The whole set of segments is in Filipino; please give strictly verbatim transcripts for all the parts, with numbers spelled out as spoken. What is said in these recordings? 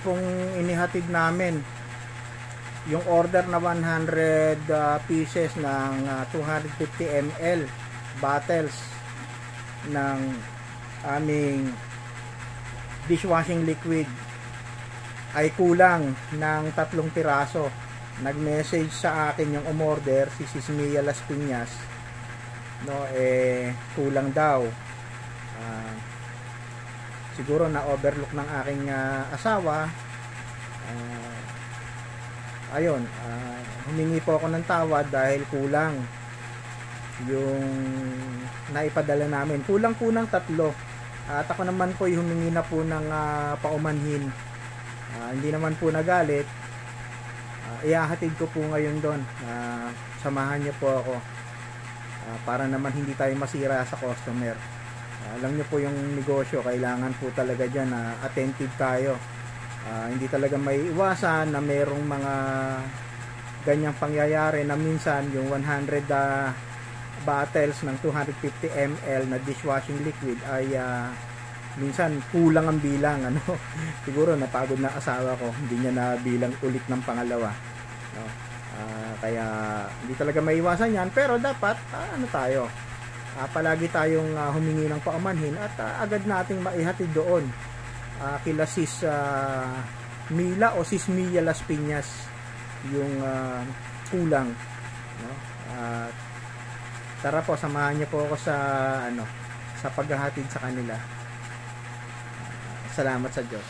pong inihatid namin. Yung order na one hundred uh, pieces ng uh, two hundred fifty milliliters bottles ng aming dishwashing liquid ay kulang ng tatlong piraso. Nag-message sa akin yung umorder, si Sis Mia Las Piñas, no, eh kulang daw. Uh, siguro na overlook ng aking uh, asawa. Uh, ayun, uh, humingi po ako ng tawad dahil kulang yung naipadala namin. Kulang po ng tatlo. At ako naman po humingi na po ng uh, paumanhin. Uh, hindi naman po nagalit. Uh, iahatid ko po ngayon doon. Uh, samahan niyo po ako. Uh, para naman hindi tayo masira sa customer. Uh, alam niyo po yung negosyo, kailangan po talaga dyan na uh, attentive tayo. Uh, hindi talaga may iwasan na merong mga ganyang pangyayari na minsan yung one hundred uh, bottles ng two hundred fifty milliliters na dishwashing liquid ay uh, minsan kulang ang bilang, ano. Siguro napagod na asawa ko, hindi niya na bilang ulit ng pangalawa, no? Uh, kaya hindi talaga maiwasan yan, pero dapat uh, ano tayo, uh, palagi tayong uh, humingi ng paumanhin at uh, agad nating maihatid doon uh, kila Sis uh, Mila o Sis Mia Las Piñas yung uh, kulang, no? Uh, tara po, samahan niyo po ako sa ano, sa paghahatid sa kanila. Salamat sa Diyos.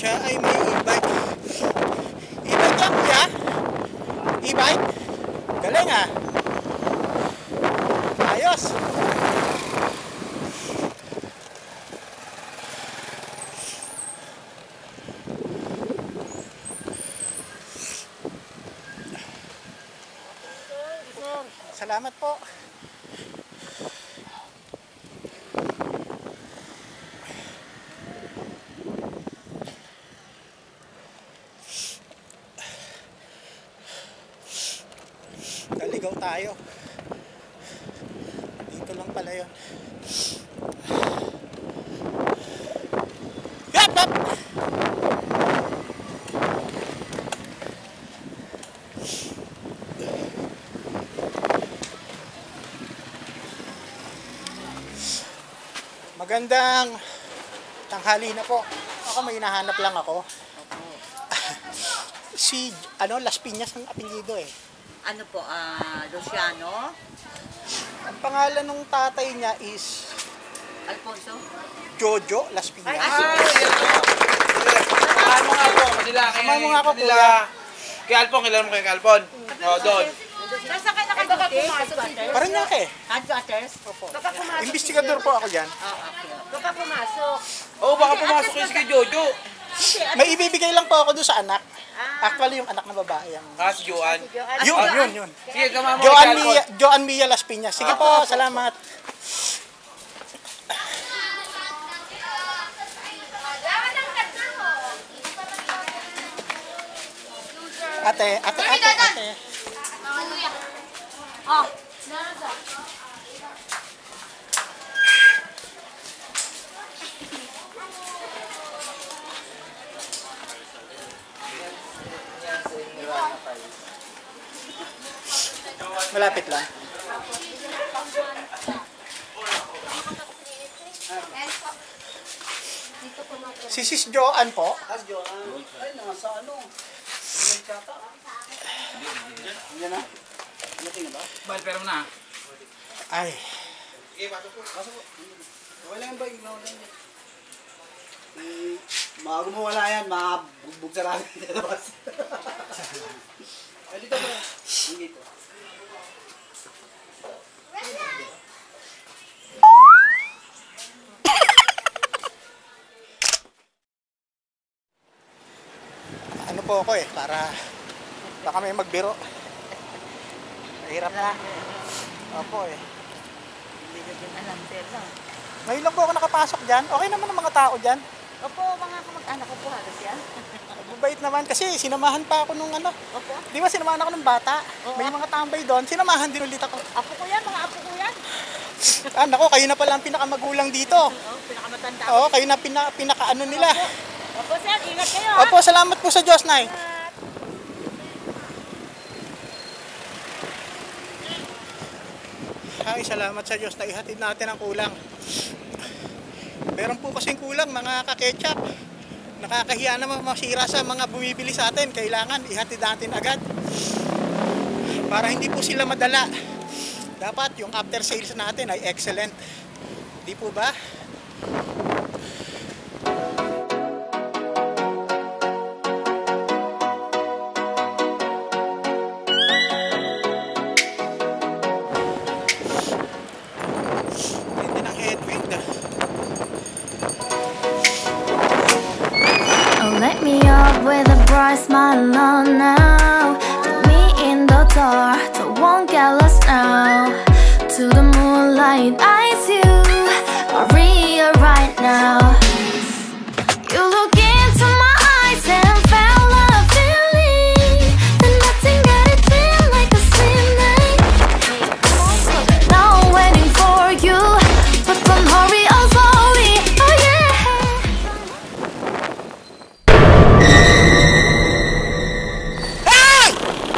Siya ay may e-bike. E-bike yan, kuya? E-bike? Galing ah. Ayos. Salamat po. Naligaw tayo. Dito lang pala yun. Yap, yap! Magandang tanghali na po. Ako may hinahanap lang ako. Si, ano, Las Piñas ang apelyido eh. Ano po, ah, Luciano? Ang pangalan ng tatay niya is Alfonso? Jojo Las Piñas. Ay, ah, Samahan mo nga po, Manila. Samahan mo nga ako, Manila. kuya. Kay Alpon, kilala mo kay Alpon? Oo, doon. Nasa kayo nakaduty? Parang nga eh. Headquarters? Opo. Baka pumasok. Investigador po ako dyan. Ah, okay. Baka pumasok. Oo, baka pumasok kayo si kay Jojo. May ibibigay lang po ako doon sa anak. Ah. Actually, yung anak na babae. Ang... Ah, si Joan. Yun, yun, yun. Sige, samahan mo Joan kay Mia, Alpon. Joan Mia Las Piñas. Sige po, salamat. Ate, ate, ate, ate. Oh. Malapit lang. Si Sis Joan po. Ay, nasa ano? Yan na? Nating na ba? Bahal, pero na. Ay, Pasok po. Okay lang ba? Ignaw lang yan. Eh, bago mo wala yan, mabugbog sa natin dito labas. Ay, dito ba? Ang dito. ano po ako eh, para baka may magbiro. Mahirap na. Opo eh. Hindi ko din alam, sir. No? Ngayon lang po ako nakapasok dyan. Okay naman ang mga tao dyan. Opo, mga kamag-anak ko po halos yan. Mabait naman kasi sinamahan pa ako nung ano. Opo. Di ba sinamahan ako ng bata? Oo. May mga tambay doon. Sinamahan din ulit ako. Apo ko yan, mga apo ko yan. Ah, nako, kayo na pala ang pinakamagulang dito. Oh, pinakamatanda. Oo, kayo na pina, pinakaano nila. Opo, sir, ingat kayo ha. Opo, salamat po sa Diyos, Nay. Ay, salamat sa Diyos na ihatid natin ang kulang. Meron po kasing kulang, mga kaketchup. Nakakahiya naman masira sa mga bumibili sa atin. Kailangan ihatid natin agad. Para hindi po sila madala. Dapat yung after sales natin ay excellent. Di po ba? Hindi ng headwind. Oh, let me up with a bright smile on now. Put me in the dark, so won't get lost now. To the moonlight, eyes you, Maria right now. You look into my eyes and felt a feeling that nothing got it feel like a slim night. Now I'm waiting for you, but don't hurry, oh slowly, oh yeah. Hey!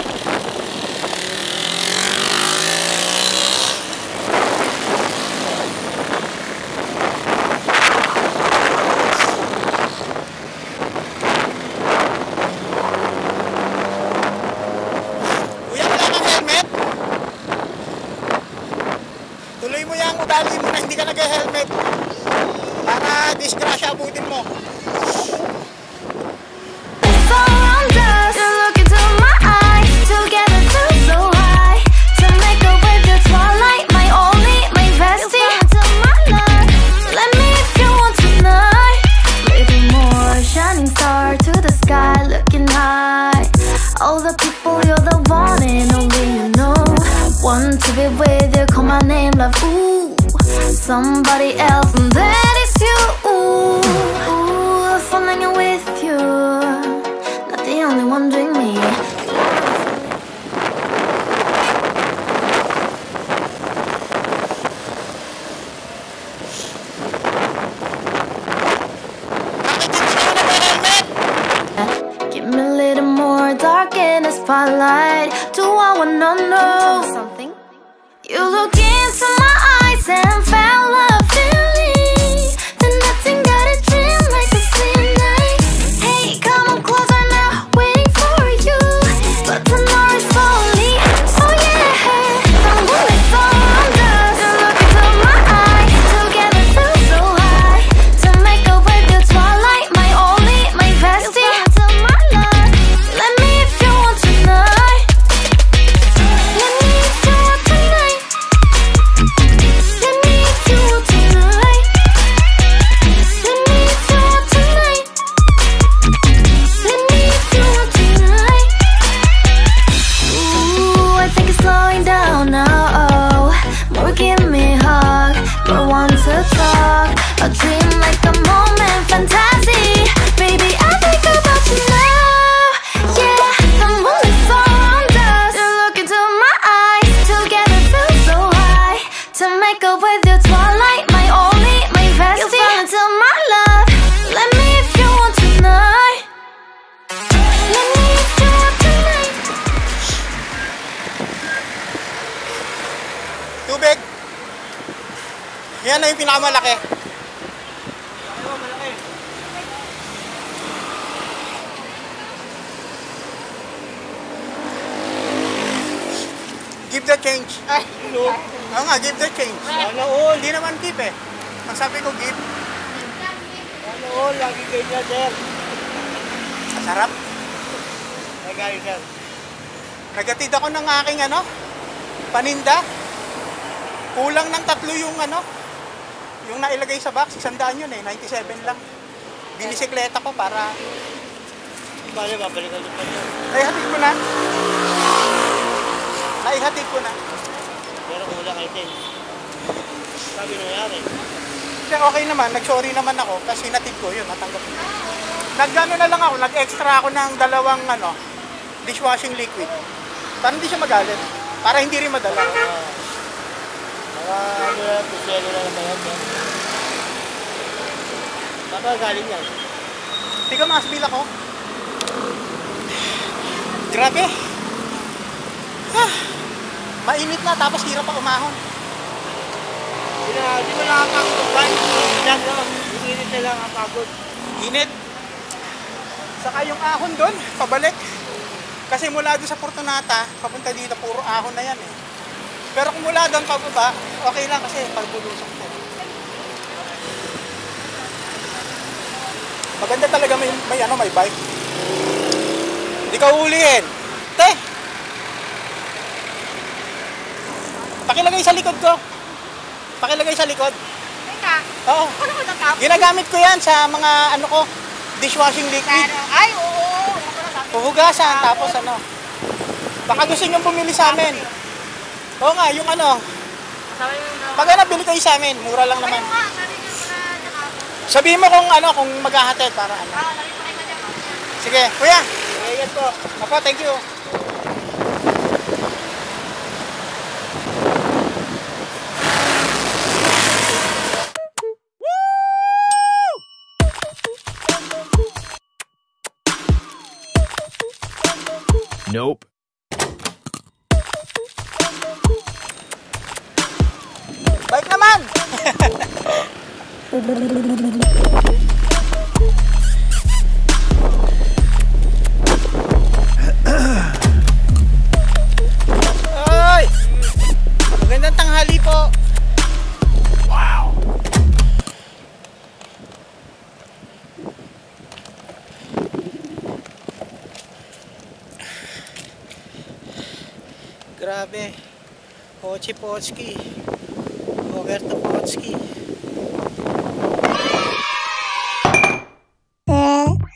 Kuya, wala kang helmet? Tuloy mo yung ugali mo na hindi ka nag-helmet. Para disgrasya abutin mo. shining star to the sky, looking high. All the people, you're the one and only, you know. Want to be with you, call my name, love, ooh. Somebody else, and that is you, ooh. Ooh, falling with you, not the only one doing me. Give me a little more dark in the spotlight. Do I wanna know something? You look into my eyes and fell a feeling. Then nothing got a dream like a same night. Hey, come on closer now, waiting for you. But tomorrow's falling, so yeah. The moonlight's around us. You look into my eyes, together feel so high. To make up with the twilight, my only, my bestie. You fall into my love. Let me if you want tonight. Let me if you want tonight. Let me if you want tonight. Let me if you want tonight. Let me if you want tonight. Ooh, I think it's slowing down now. Oh, more give me a hug, more want to talk. A dream like a moment, fantasy. Baby, I think about you now. Yeah, the moonlight's around us. You look into my eyes, together feel so high. To make up with your twilight, my only, my bestie. You fall into my love. Let me if you want tonight. Let me if you want tonight. Tubig. Yan na yung pinakamalaki. Give the change. Ay, Oo nga, give the change. Sana all. Hindi naman give eh. Ang sabi ko give. Sana all. Lagi ganyan, sir. Sarap. Nagay, sir. Nagatid ako ng aking ano, paninda. Kulang ng tatlo yung ano, yung nailagay sa box, isandaan yun eh, ninety-seven lang. Binisikleta ko para, Bale, babalikan niyo pa niya. naihatid ko na. Naihatid ko na. Pero kulang kayo din. Sabi nangyari. Kasi okay naman, nag-sorry naman ako kasi natid ko yun, natanggap ko. Nag-ano na lang ako, nag-extra ako ng dalawang ano, dishwashing liquid. Para hindi siya magalit. Para hindi rin madala. Mga ano lang, pusyelo lang naman yan. sir. Saan ba galing yan? Tiga mas bila ko. Grabe. Ah, mainit na tapos hirap pa umahon. Di na, di mo nakakapagod ba? Yan lang, yung init na lang ang pagod. Init. Saka yung ahon doon, pabalik. Kasi mula doon sa Fortunata, papunta dito, puro ahon na yan eh. Pero kung mula doon pababa, okay lang kasi pagbulusok ko. Maganda talaga may, may ano, may bike. Hindi ka ulihin. Te! Pakilagay sa likod ko. Pakilagay sa likod. teka. Oo. Ano ko natapos? Ginagamit ko yan sa mga ano ko, dishwashing liquid. Ay, oo. Ano ko natapos? Puhugasan, tapos ano. Baka gusto nyo bumili sa amin. Oo nga, yung ano. Sabi mo na. Pag ano, bili kayo sa amin. Mura lang naman. Ayun nga, narinig ko na nakapos. Sabihin mo kung ano, kung maghahatid para ano. Ah, narinig ko na dyan. Sige, kuya. Ingat po. Apo, thank you. Nope. Bike naman! Ay! Magandang tanghali po. Wow. Grabe. Pochi Pochki. Roberto Pochki.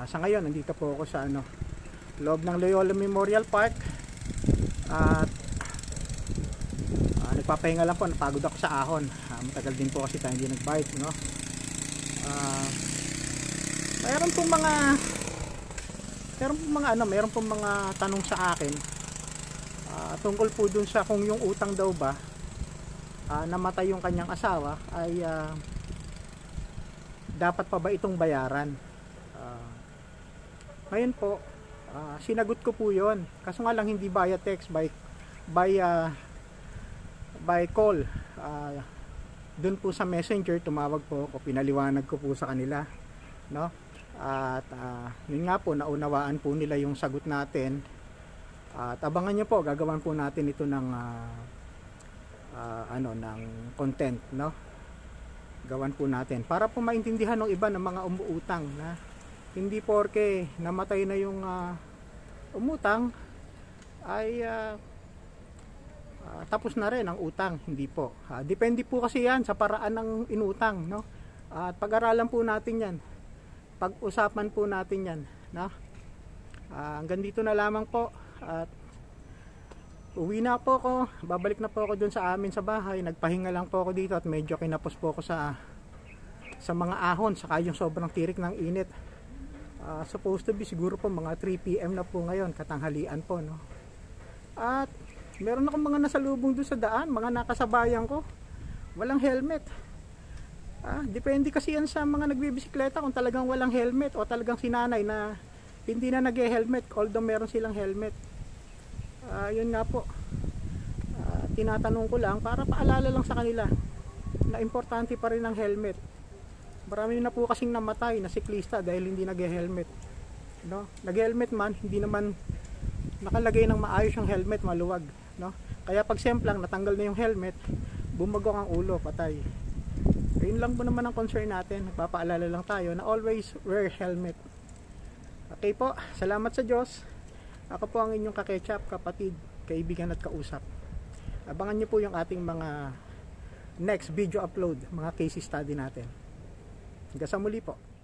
sa ngayon nandito po ako sa ano, loob ng Loyola Memorial Park at uh, nagpapahinga lang po, napagod ako sa ahon. Uh, matagal din po kasi tayo hindi nag-bike, no? Uh, mayroon pong mga mayroon pong mga ano, mayroon pong mga tanong sa akin uh, tungkol po dun sa kung yung utang daw ba uh, namatay yung kanyang asawa ay uh, dapat pa ba itong bayaran. Uh, ngayon po, uh, sinagot ko po yon. Kaso nga lang hindi via text, by by uh, by call. Uh, doon po sa Messenger tumawag po ako, pinaliwanag ko po sa kanila, no? At uh, yun nga po, naunawaan po nila yung sagot natin. At abangan niyo po, gagawan po natin ito ng uh, uh, ano ng content, no? Gawan po natin para po maintindihan ng iba ng mga umuutang na hindi porke namatay na yung uh, umutang ay uh, uh, tapos na rin ang utang. Hindi po. Uh, depende po kasi yan sa paraan ng inutang, no? At uh, pag-aralan po natin yan. Pag-usapan po natin yan, no? Uh, hanggang dito na lamang po at uwi na po ako, babalik na po ako dun sa amin sa bahay. Nagpahinga lang po ako dito at medyo kinapos po ako sa sa mga ahon, saka yung sobrang tirik ng init. Uh, supposed to be siguro po mga three p m na po ngayon, katanghalian po, no? At meron akong mga nasalubong dun sa daan, mga nakasabayan ko, walang helmet. Ah, depende kasi yan sa mga nagbibisikleta kung talagang walang helmet o talagang sinanay na hindi na nag-helmet although meron silang helmet. Uh, yun nga po, uh, tinatanong ko lang para paalala lang sa kanila na importante pa rin ang helmet. Marami na po kasing namatay na siklista dahil hindi nag-helmet, no? Nag-helmet man, hindi naman nakalagay ng maayos yung helmet, maluwag, no? Kaya pag semplang natanggal na yung helmet, bumagok ang ulo, patay. Yun lang po naman ang concern natin. Nagpapaalala lang tayo na always wear helmet. Okay po, salamat sa Diyos. Ako po ang inyong kaketchup, kapatid, kaibigan at kausap. Abangan nyo po yung ating mga next video upload, mga case study natin. Hanggang sa muli po.